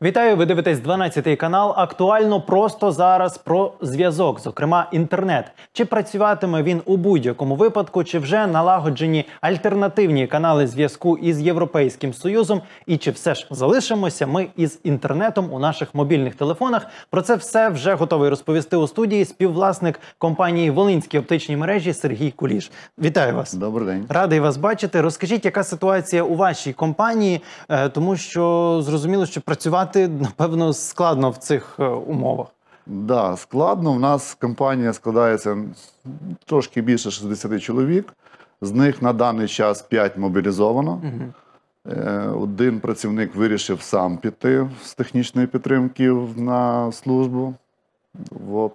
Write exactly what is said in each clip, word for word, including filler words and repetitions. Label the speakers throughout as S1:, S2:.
S1: Вітаю, ви дивитесь дванадцятий канал. Актуально просто зараз про зв'язок, зокрема інтернет. Чи працюватиме він у будь-якому випадку, чи вже налагоджені альтернативні канали зв'язку із Європейським Союзом, і чи все ж залишимося ми із інтернетом у наших мобільних телефонах? Про це все вже готовий розповісти у студії співвласник компанії «Волинські оптичні мережі» Сергій Куліш. Вітаю вас.
S2: Добрий день.
S1: Радий вас бачити. Розкажіть, яка ситуація у вашій компанії, тому що зрозуміло, що працювати напевно, складно в цих умовах.
S2: Так, да, складно. У нас компанія складається трошки більше шістдесят чоловік. З них на даний час п'ять мобілізовано. Угу. Один працівник вирішив сам піти з технічної підтримки на службу. От.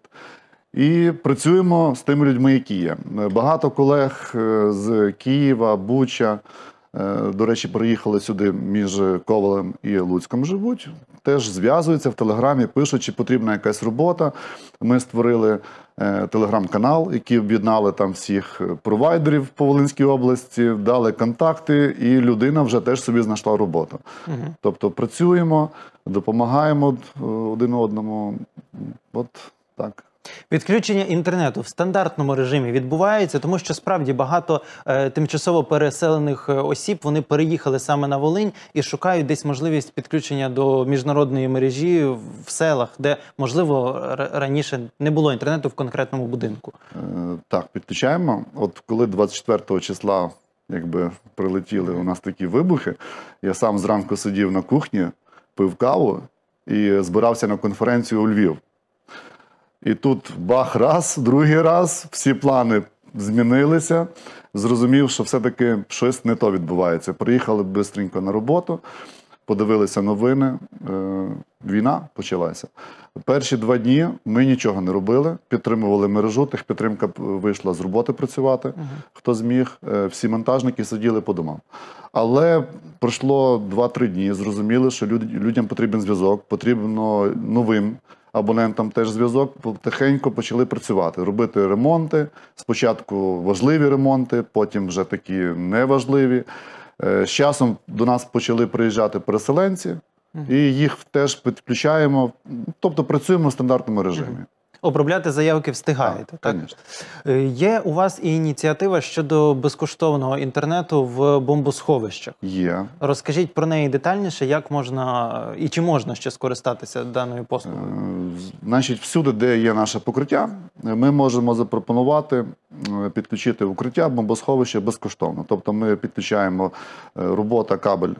S2: І працюємо з тими людьми, які є. Багато колег з Києва, Буча, до речі, приїхали сюди між Ковелем і Луцьком живуть. Теж зв'язуються в Телеграмі, пишуть, чи потрібна якась робота. Ми створили телеграм-канал, який об'єднали там всіх провайдерів по Волинській області, дали контакти, і людина вже теж собі знайшла роботу. Угу. Тобто працюємо, допомагаємо один одному. От так.
S1: Відключення інтернету в стандартному режимі відбувається, тому що справді багато е, тимчасово переселених осіб, вони переїхали саме на Волинь і шукають десь можливість підключення до міжнародної мережі в селах, де, можливо, раніше не було інтернету в конкретному будинку.
S2: Е, так, підключаємо. От коли двадцять четвертого числа якби прилетіли у нас такі вибухи, я сам зранку сидів на кухні, пив каву і збирався на конференцію у Львів. І тут бах раз, другий раз, всі плани змінилися, зрозумів, що все-таки щось не то відбувається. Приїхали швидко на роботу, подивилися новини, війна почалася. Перші два дні ми нічого не робили, підтримували мережу, техпідтримка вийшла з роботи працювати, uh-huh. хто зміг, всі монтажники сиділи по домам. Але пройшло два-три дні, зрозуміли, що людям потрібен зв'язок, потрібно новим абонентам теж зв'язок, потихеньку почали працювати, робити ремонти. Спочатку важливі ремонти, потім вже такі неважливі. З часом до нас почали приїжджати переселенці, і їх теж підключаємо, тобто працюємо в стандартному режимі.
S1: Обробляти заявки встигаєте, так?
S2: Так?
S1: Є у вас і ініціатива щодо безкоштовного інтернету в бомбосховищах?
S2: Є.
S1: Розкажіть про неї детальніше, як можна і чи можна ще скористатися даною послугою?
S2: Значить, всюди, де є наше покриття, ми можемо запропонувати підключити укриття, бомбосховище безкоштовно. Тобто ми підключаємо робота, кабель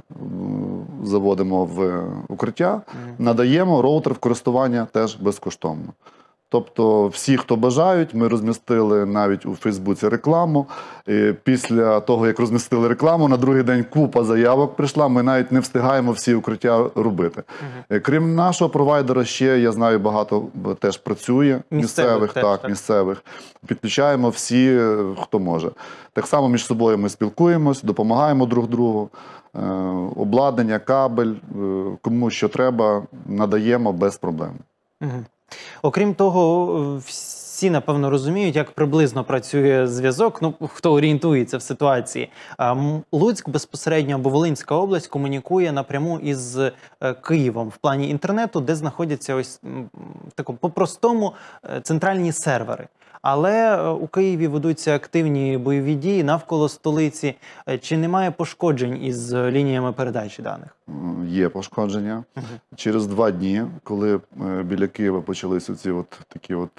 S2: заводимо в укриття, mm. надаємо роутер в користування теж безкоштовно. Тобто всі, хто бажають, ми розмістили навіть у Фейсбуці рекламу. І після того, як розмістили рекламу, на другий день купа заявок прийшла, ми навіть не встигаємо всі укриття робити. Угу. Крім нашого провайдера, ще, я знаю, багато теж працює, місцевих, місцевих теж, так, так. місцевих. Підключаємо всі, хто може. Так само між собою ми спілкуємось, допомагаємо друг другу. Обладнання, кабель, кому що треба, надаємо без проблем.
S1: Угу. Окрім того, всі, напевно, розуміють, як приблизно працює зв'язок, ну, хто орієнтується в ситуації. Луцьк безпосередньо або Волинська область комунікує напряму із Києвом в плані інтернету, де знаходяться ось тако, по-простому центральні сервери. Але у Києві ведуться активні бойові дії навколо столиці. Чи немає пошкоджень із лініями передачі даних?
S2: Є пошкодження. Uh-huh. Через два дні, коли біля Києва почалися ці от такі от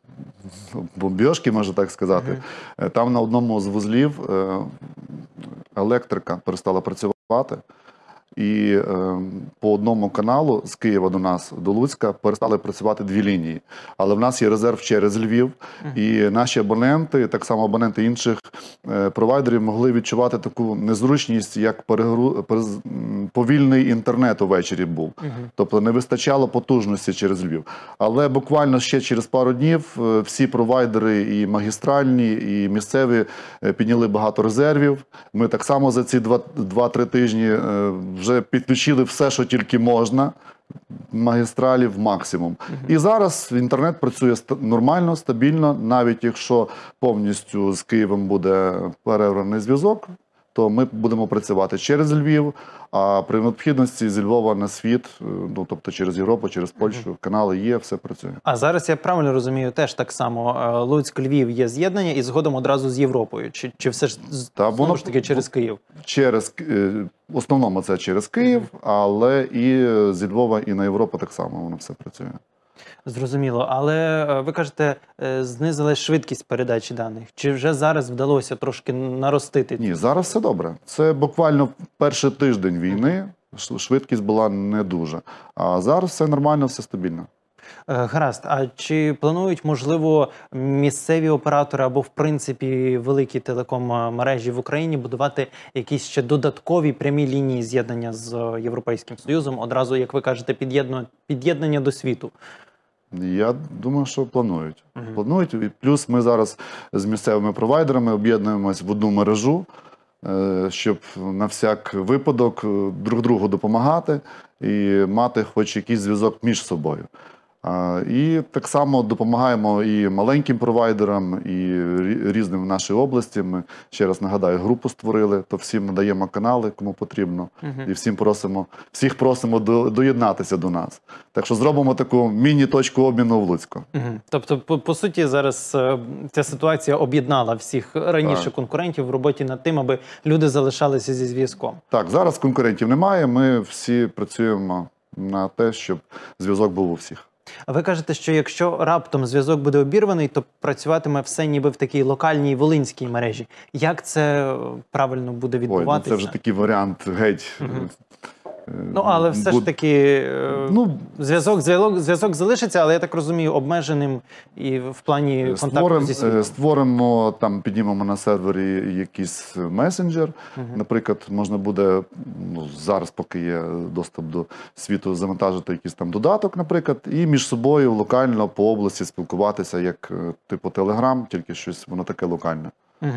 S2: бомбіжки, можна так сказати, uh-huh. там на одному з вузлів електрика перестала працювати. І е, по одному каналу з Києва до нас, до Луцька, перестали працювати дві лінії. Але в нас є резерв через Львів, і наші абоненти, так само абоненти інших е, провайдерів, могли відчувати таку незручність, як перегру... перез... повільний інтернет увечері був. Uh-huh. Тобто не вистачало потужності через Львів. Але буквально ще через пару днів е, всі провайдери, і магістральні, і місцеві, е, підняли багато резервів. Ми так само за ці два-три тижні е, вже підключили все, що тільки можна, магістралів максимум. Uh-huh. І зараз інтернет працює нормально, стабільно, навіть якщо повністю з Києвом буде перерваний зв'язок, то ми будемо працювати через Львів, а при необхідності зі Львова на світ, ну тобто через Європу, через Польщу, канали є, все працює.
S1: А зараз, я правильно розумію, теж так само Луцьк-Львів є з'єднання і згодом одразу з Європою? Чи, чи все ж
S2: Та,
S1: знову
S2: воно,
S1: ж таки через Київ?
S2: Через, в основному це через Київ, але і зі Львова, і на Європу так само воно все працює.
S1: Зрозуміло. Але ви кажете, знизили швидкість передачі даних. Чи вже зараз вдалося трошки наростити?
S2: Ні, зараз все добре. Це буквально перший тиждень війни, швидкість була не дуже. А зараз все нормально, все стабільно.
S1: Гаразд. А чи планують, можливо, місцеві оператори або, в принципі, великі телеком-мережі в Україні будувати якісь ще додаткові прямі лінії з'єднання з Європейським Союзом, одразу, як ви кажете, під'єднання до світу?
S2: Я думаю, що планують.
S1: Uh-huh.
S2: Планують. І плюс ми зараз з місцевими провайдерами об'єднуємось в одну мережу, щоб на всяк випадок друг другу допомагати і мати хоч якийсь зв'язок між собою. І так само допомагаємо і маленьким провайдерам, і різним в нашій області. Ми, ще раз нагадаю, групу створили, то всім надаємо канали, кому потрібно. Uh-huh. І всім просимо, всіх просимо до, доєднатися до нас. Так що зробимо таку міні-точку обміну в Луцьку.
S1: Uh-huh. Тобто, по, по суті, зараз е, ця ситуація об'єднала всіх раніше так. конкурентів в роботі над тим, аби люди залишалися зі зв'язком.
S2: Так, зараз конкурентів немає, ми всі працюємо на те, щоб зв'язок був у всіх.
S1: А ви кажете, що якщо раптом зв'язок буде обірваний, то працюватиме все ніби в такій локальній волинській мережі. Як це правильно буде відбуватися?
S2: Ой, ну це вже такий варіант геть.
S1: Угу. Ну, але все ж таки ну, зв'язок, зв'язок, зв'язок залишиться, але, я так розумію, обмеженим і в плані контакту
S2: створим,
S1: зі світом.
S2: Створимо, там, піднімемо на сервері якийсь месенджер. Угу. Наприклад, можна буде, ну, зараз, поки є доступ до світу, завантажити якийсь там додаток, наприклад, і між собою локально по області спілкуватися, як типу Телеграм, тільки щось, воно таке локальне.
S1: Угу.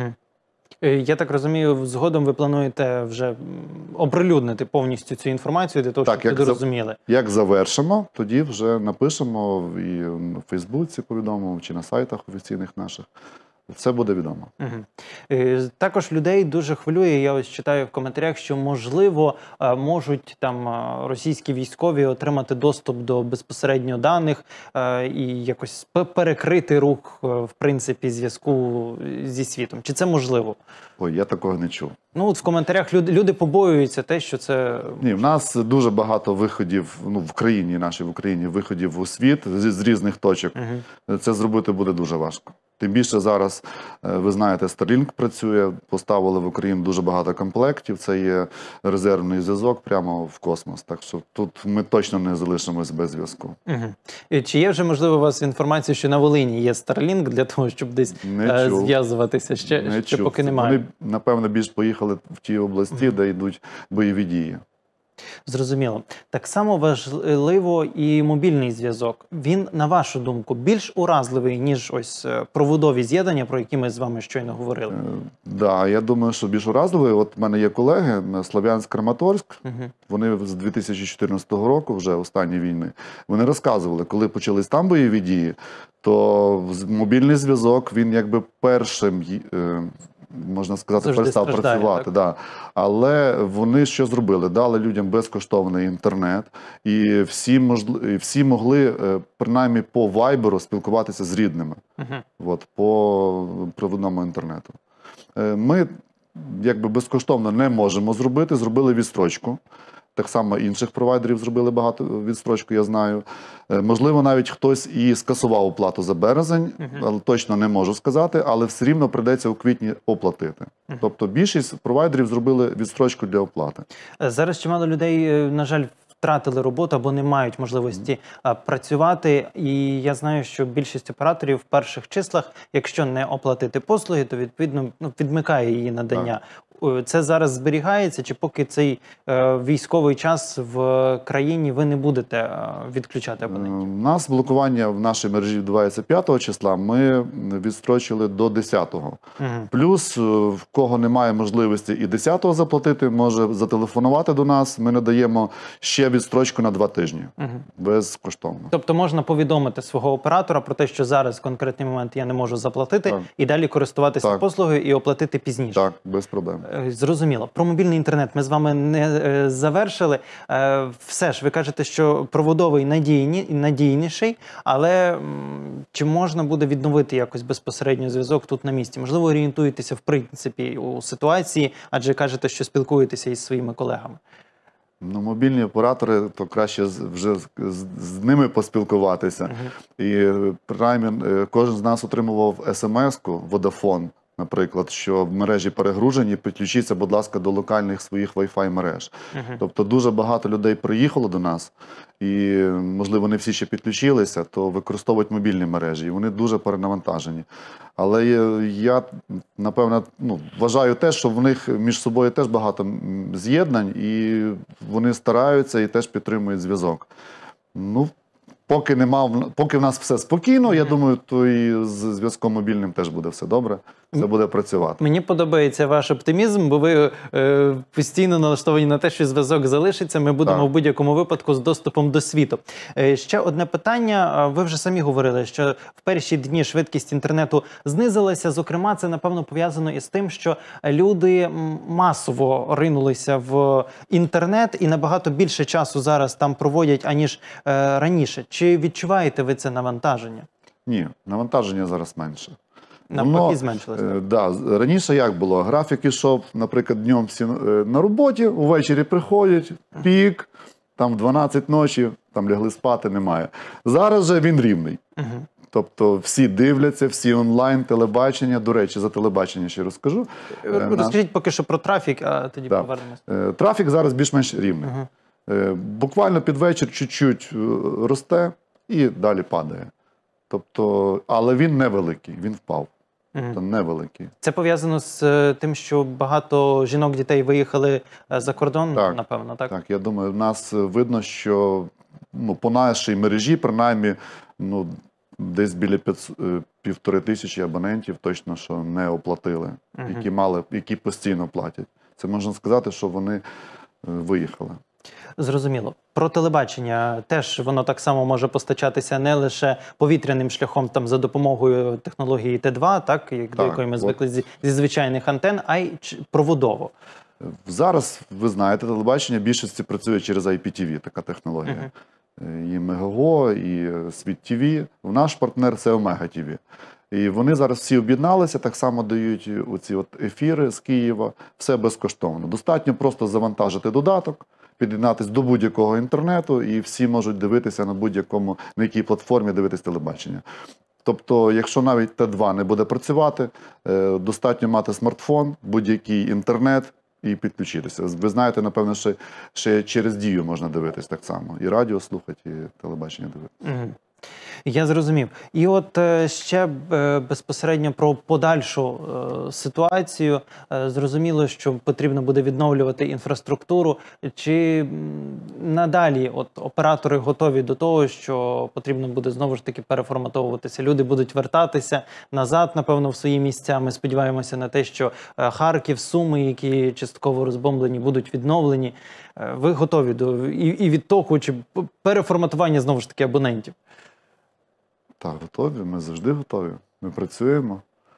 S1: Я так розумію, згодом ви плануєте вже оприлюднити повністю цю інформацію для того,
S2: так,
S1: щоб люди
S2: за,
S1: розуміли.
S2: Як завершимо, тоді вже напишемо і на Фейсбуці повідомимо, чи на сайтах офіційних наших. Це буде відомо.
S1: Угу. Також людей дуже хвилює, я ось читаю в коментарях, що, можливо, можуть там російські військові отримати доступ до безпосередньо даних і якось перекрити рух, в принципі, зв'язку зі світом. Чи це можливо?
S2: Ой, я такого не чув.
S1: Ну, от в коментарях люди, люди побоюються те, що це...
S2: Ні, в нас дуже багато виходів, ну, в країні, нашій в Україні, виходів у світ з, з різних точок. Угу. Це зробити буде дуже важко. Тим більше зараз, ви знаєте, Starlink працює, поставили в Україну дуже багато комплектів, це є резервний зв'язок прямо в космос. Так що тут ми точно не залишимось без зв'язку.
S1: Угу. Чи є вже, можливо, у вас інформація, що на Волині є Starlink для того, щоб десь зв'язуватися? Ще,
S2: не
S1: ще
S2: чув.
S1: поки немає.
S2: Вони, напевно, більш поїхали в ті області, угу. де йдуть бойові дії.
S1: Зрозуміло. Так само важливо і мобільний зв'язок. Він, на вашу думку, більш уразливий, ніж ось проводові з'єднання, про які ми з вами щойно говорили? Так,
S2: да, я думаю, що більш уразливий. От в мене є колеги, Слов'янськ-Краматорськ, угу. вони з дві тисячі чотирнадцятого року, вже останні війни, вони розказували, коли почались там бойові дії, то мобільний зв'язок, він якби першим... можна сказати,
S1: завжди
S2: перестав
S1: страждає,
S2: працювати. Да. Але вони що зробили? Дали людям безкоштовний інтернет, і всі, можли, всі могли, принаймні, по вайберу спілкуватися з рідними. Uh-huh. От, по провідному інтернету. Ми, якби, безкоштовно не можемо зробити, зробили відстрочку. Так само інших провайдерів зробили багато відстрочку, я знаю. Можливо, навіть хтось і скасував оплату за березень, uh-huh. але точно не можу сказати, але все рівно прийдеться у квітні оплатити. Uh-huh. Тобто більшість провайдерів зробили відстрочку для оплати.
S1: Зараз чимало людей, на жаль, втратили роботу або не мають можливості mm. працювати. І я знаю, що більшість операторів в перших числах, якщо не оплатити послуги, то відповідно ну, відмикає її надання. Так. Це зараз зберігається, чи поки цей е, військовий час в країні ви не будете е, відключати абонентів?
S2: У нас блокування в нашій мережі відбувається п'ятого числа, ми відстрочили до десятого. Угу. Плюс, в кого немає можливості і десятого заплатити, може зателефонувати до нас, ми надаємо ще відстрочку на два тижні, угу. безкоштовно.
S1: Тобто можна повідомити свого оператора про те, що зараз в конкретний момент я не можу заплатити, так. і далі користуватися так. послугою і оплатити пізніше?
S2: Так, без проблем.
S1: Е, Зрозуміло. Про мобільний інтернет ми з вами не е, завершили. Е, Все ж, ви кажете, що проводовий надійні, надійніший, але м, чи можна буде відновити якось безпосередньо зв'язок тут на місці? Можливо, орієнтуєтеся в принципі у ситуації, адже кажете, що спілкуєтеся із своїми колегами.
S2: Ну, мобільні оператори, то краще з- вже з, з, з ними поспілкуватися.
S1: Мгм.
S2: І е, принаймні е, кожен з нас отримував смс-ку Vodafone, наприклад, що в мережі перегружені, підключіться, будь ласка, до локальних своїх Wi-Fi мереж.
S1: Мгм.
S2: Тобто дуже багато людей приїхало до нас, і, можливо, не всі ще підключилися, то використовують мобільні мережі, і вони дуже перенавантажені. Але є- я, напевно, ну, вважаю те, що в них між собою теж багато м, з'єднань, і вони стараються і теж підтримують зв'язок. Ну, поки нема, в- поки в нас все спокійно, я думаю, то і з зв'язком мобільним теж буде все добре, все буде працювати.
S1: Мені подобається ваш оптимізм, бо ви е, постійно налаштовані на те, що зв'язок залишиться. Ми будемо
S2: Так.
S1: в будь-якому випадку з доступом до світу. Е, ще одне питання. А, Ви вже самі говорили, що в перші дні швидкість інтернету знизилася. Зокрема, це, напевно, пов'язано із тим, що люди м, масово ринулися в інтернет і набагато більше часу зараз там проводять, аніж е, раніше. Чи відчуваєте ви це навантаження?
S2: Ні, навантаження зараз менше.
S1: Навпаки,
S2: Воно,
S1: зменшилося.
S2: е, да, з- раніше як було? Графік ішов, наприклад, днем всі е, на роботі, увечері приходять, пік, там в дванадцять ночі, там лягли спати, немає. Зараз же він рівний.
S1: Мгм.
S2: Тобто всі дивляться, всі онлайн, телебачення. До речі, за телебачення ще розкажу. Е, наш-
S1: Розкажіть поки що про трафік, а тоді
S2: Да.
S1: повернемось.
S2: Е, Трафік зараз більш-менш рівний.
S1: Мгм.
S2: Е, Буквально під вечір чуть-чуть е, росте і далі падає. Тобто, але він невеликий, він впав.
S1: Мгм.
S2: Тобто невеликий.
S1: Це пов'язано з е, тим, що багато жінок, дітей виїхали е, за кордон,
S2: Так,
S1: напевно, так?
S2: Так, я думаю, в нас видно, що ну, по нашій мережі, принаймні, ну, десь біля п'ятсот, е, півтори тисячі абонентів точно, що не оплатили,
S1: Мгм.
S2: які мали, які постійно платять. Це можна сказати, що вони е, виїхали.
S1: Зрозуміло. Про телебачення теж воно так само може постачатися не лише повітряним шляхом там за допомогою технології Т два, так, як до
S2: Так,
S1: якої ми
S2: от.
S1: звикли зі, зі звичайних антен, а й ч- проводово.
S2: Зараз, ви знаєте, телебачення в більшості працює через ай пі ті ві, така технологія.
S1: Мгм.
S2: І Мегаго, і Світ ті ві. Наш партнер – це Омега ті ві. І вони зараз всі об'єдналися, так само дають оці от ефіри з Києва. Все безкоштовно. Достатньо просто завантажити додаток, під'єднатися до будь-якого інтернету, і всі можуть дивитися на будь-якому, на якій платформі дивитись телебачення. Тобто, якщо навіть Т два не буде працювати, е, достатньо мати смартфон, будь-який інтернет і підключитися. Ви знаєте, напевно, ще, ще через Дію можна дивитись так само. І радіо слухати, і телебачення дивитися.
S1: Мгм. Я зрозумів. І от е, ще е, безпосередньо про подальшу е, ситуацію. Е, Зрозуміло, що потрібно буде відновлювати інфраструктуру. Чи м, надалі от оператори готові до того, що потрібно буде знову ж таки переформатовуватися? Люди будуть вертатися назад, напевно, в свої місця. Ми сподіваємося на те, що е, Харків, Суми, які частково розбомблені, будуть відновлені. Е, Ви готові до і, і відтоку чи п- переформатування знову ж таки абонентів?
S2: Так, готові, ми завжди готові. Ми працюємо.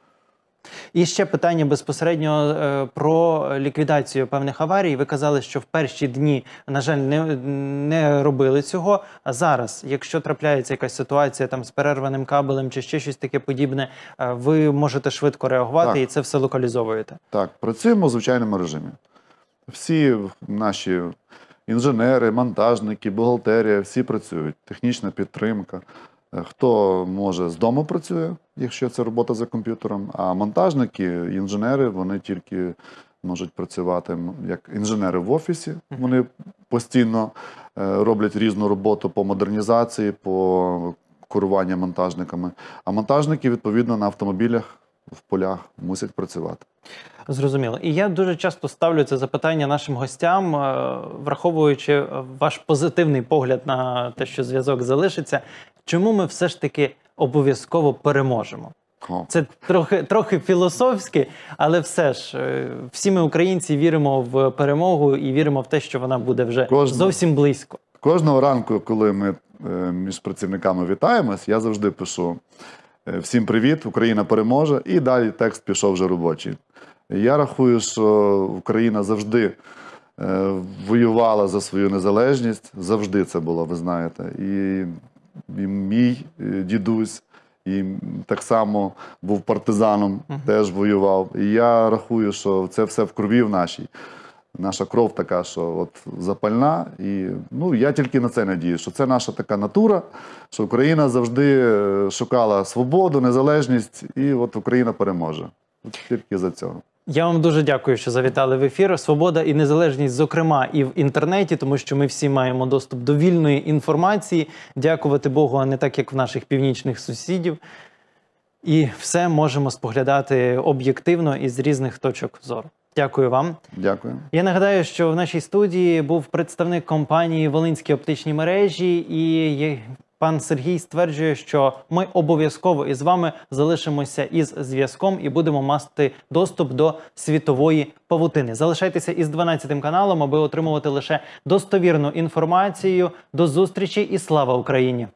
S1: І ще питання безпосередньо е, про ліквідацію певних аварій. Ви казали, що в перші дні, на жаль, не, не робили цього. А зараз, якщо трапляється якась ситуація там з перерваним кабелем чи ще щось таке подібне, е, ви можете швидко реагувати
S2: Так.
S1: і це все локалізовуєте.
S2: Так, працюємо в звичайному режимі. Всі наші інженери, монтажники, бухгалтерія, всі працюють. Технічна підтримка. Е, Хто може з дому працює, якщо це робота за комп'ютером, а монтажники, інженери, вони тільки можуть працювати м, як інженери в офісі. Вони постійно е, роблять різну роботу по модернізації, по керуванню монтажниками. А монтажники, відповідно, на автомобілях в полях мусять працювати.
S1: Зрозуміло. І я дуже часто ставлю це запитання нашим гостям, е, враховуючи ваш позитивний погляд на те, що зв'язок залишиться. Чому ми все ж таки обов'язково переможемо?
S2: О.
S1: Це трохи, трохи філософськи, але все ж, е, всі ми, українці, віримо в перемогу і віримо в те, що вона буде вже
S2: Кожного.
S1: зовсім близько.
S2: Кожного ранку, коли ми е, між працівниками вітаємось, я завжди пишу е, «Всім привіт, Україна переможе», і далі текст пішов вже робочий. Я рахую, що Україна завжди е, воювала за свою незалежність, завжди це було, ви знаєте. І, і мій е, дідусь, і так само був партизаном, uh-huh. теж воював. І я рахую, що це все в крові в нашій. Наша кров така, що от запальна. І ну, я тільки на це надію, що це наша така натура, що Україна завжди шукала свободу, незалежність, і от Україна переможе. От тільки за цього.
S1: Я вам дуже дякую, що завітали в ефір. Свобода і незалежність, зокрема, і в інтернеті, тому що ми всі маємо доступ до вільної інформації. Дякувати Богу, а не так, як в наших північних сусідів. І все можемо споглядати об'єктивно і з різних точок зору. Дякую вам.
S2: Дякую.
S1: Я нагадаю, що в нашій студії був представник компанії «Волинські оптичні мережі», і пан Сергій стверджує, що ми обов'язково із вами залишимося із зв'язком і будемо мати доступ до світової павутини. Залишайтеся із дванадцятим каналом, аби отримувати лише достовірну інформацію. До зустрічі і слава Україні!